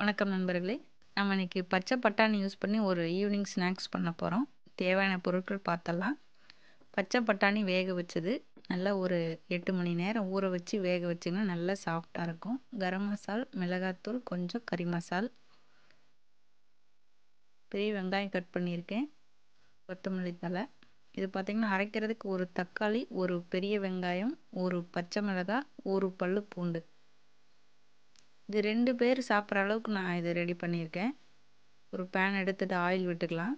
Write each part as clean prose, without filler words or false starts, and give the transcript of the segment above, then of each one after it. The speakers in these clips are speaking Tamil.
வணக்கம் நண்பர்களே. நம்ம இன்னைக்கு பச்சை பட்டாணி யூஸ் பண்ணி ஒரு ஈவினிங் ஸ்நாக்ஸ் பண்ண போகிறோம். தேவையான பொருட்கள் பார்த்தலாம். பச்சை பட்டாணி வேக வச்சது நல்லா ஒரு 8 மணி நேரம் ஊற வச்சு வேக வச்சிங்கன்னா நல்லா சாஃப்டாக இருக்கும். கரம் மசால், மிளகாத்தூள், கொஞ்சம் கறி மசால், பெரிய வெங்காயம் கட் பண்ணியிருக்கேன், கொத்தமல்லி தழை. இது பார்த்திங்கன்னா அரைக்கிறதுக்கு ஒரு தக்காளி, ஒரு பெரிய வெங்காயம், ஒரு பச்சை மிளகாய், ஒரு பல்லு பூண்டு. இது 2 பேர் சாப்பிட்ற அளவுக்கு நான் இதை ரெடி பண்ணியிருக்கேன். ஒரு பேன் எடுத்துகிட்டு ஆயில் விட்டுக்கலாம்.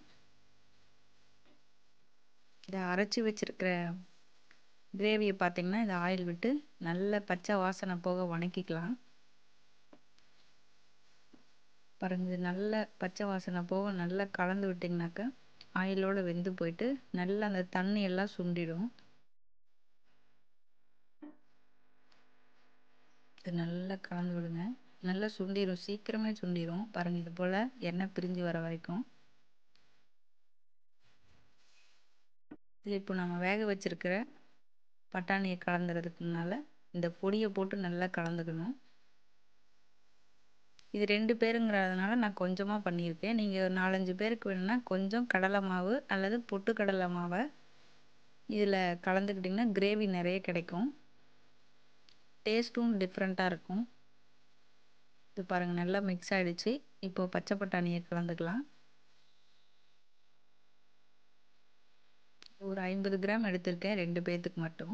இதை அரைச்சி வச்சுருக்கிற கிரேவியை பார்த்திங்கன்னா இதை ஆயில் விட்டு நல்ல பச்சை வாசனை போக வணக்கிக்கலாம். பாருங்க, இது நல்ல பச்சை வாசனை போக நல்லா கலந்து விட்டிங்கனாக்கா ஆயிலோடு வெந்து போயிட்டு நல்லா அந்த தண்ணி எல்லாம் சுண்டிடும். இது நல்லா கலந்து விடுங்க. நல்லா சுண்டிடும், சீக்கிரமே சுண்டிடும். பாருங்கள், இது போல் எண்ணெய் பிரிஞ்சு வர வரைக்கும். இது இப்போ நம்ம வேக வச்சுருக்கிற பட்டாணியை கலந்துறதுக்குனால இந்த பொடியை போட்டு நல்லா கலந்துக்கணும். இது 2 பேருங்கிறதுனால நான் கொஞ்சமாக பண்ணியிருக்கேன். நீங்கள் 4-5 பேருக்கு வேணும்னா கொஞ்சம் கடலை மாவு அல்லது பொட்டுக்கடலை மாவை இதில் கலந்துக்கிட்டிங்கன்னா கிரேவி நிறைய கிடைக்கும். டேஸ்ட்டும் டிஃப்ரெண்ட்டாக இருக்கும். இது பாருங்கள், நல்லா மிக்ஸ் ஆகிடுச்சு. இப்போது பச்சை பட்டாணியை கலந்துக்கலாம். ஒரு 50 கிராம் எடுத்திருக்கேன் 2 பேர்த்துக்கு மட்டும்.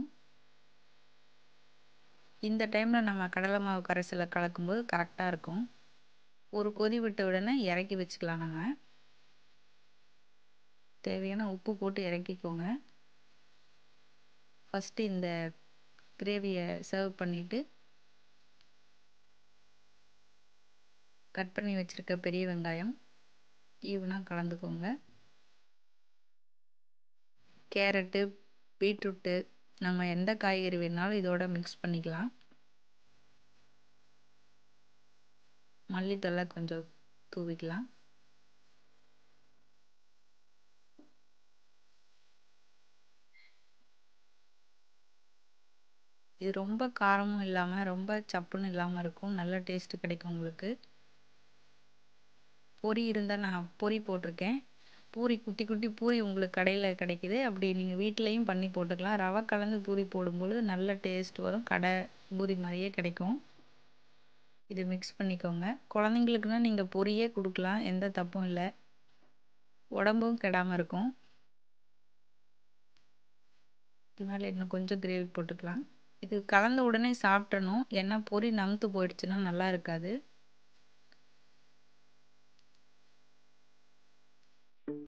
இந்த டைமில் நம்ம கடலை மாவு கரைசலை கலக்கும்போது கரெக்டாக இருக்கும். ஒரு கொதி விட்ட உடனே இறக்கி வச்சுக்கலாம். நம்ம தேவையான உப்பு போட்டு இறக்கிக்கோங்க. ஃபஸ்ட்டு இந்த கிரேவியை சர்வ் பண்ணிவிட்டு கட் பண்ணி வச்சுருக்க பெரிய வெங்காயம் ஈவனாக கலந்துக்கோங்க. கேரட்டு, பீட்ரூட்டு, நம்ம எந்த காய்கறி வேணாலும் இதோட மிக்ஸ் பண்ணிக்கலாம். மல்லித்தழை கொஞ்சம் தூவிக்கலாம். இது ரொம்ப காரமும் இல்லாமல் ரொம்ப சப்புன்னு இல்லாமல் இருக்கும். நல்ல டேஸ்ட்டு கிடைக்கும் உங்களுக்கு. பொரி இருந்தால் நான் பொரி போட்டிருக்கேன். பூரி, குட்டி குட்டி பூரி உங்களுக்கு கடையில் கிடைக்கிது. அப்படி நீங்கள் வீட்லேயும் பண்ணி போட்டுக்கலாம். ரவை கலந்து பூரி போடும்பொழுது நல்ல டேஸ்ட் வரும். கடை பூரி மாதிரியே கிடைக்கும். இது மிக்ஸ் பண்ணிக்கோங்க. குழந்தைங்களுக்குன்னா நீங்கள் பொரியே கொடுக்கலாம், எந்த தப்பும் இல்லை. உடம்பும் கெடாமல் இருக்கும். இது மேலே இன்னும் கொஞ்சம் கிரேவி போட்டுக்கலாம். இது கலந்த உடனே சாப்பிடணும், ஏன்னா பொரி நமுத்து போயிடுச்சுன்னா நல்லா இருக்காது.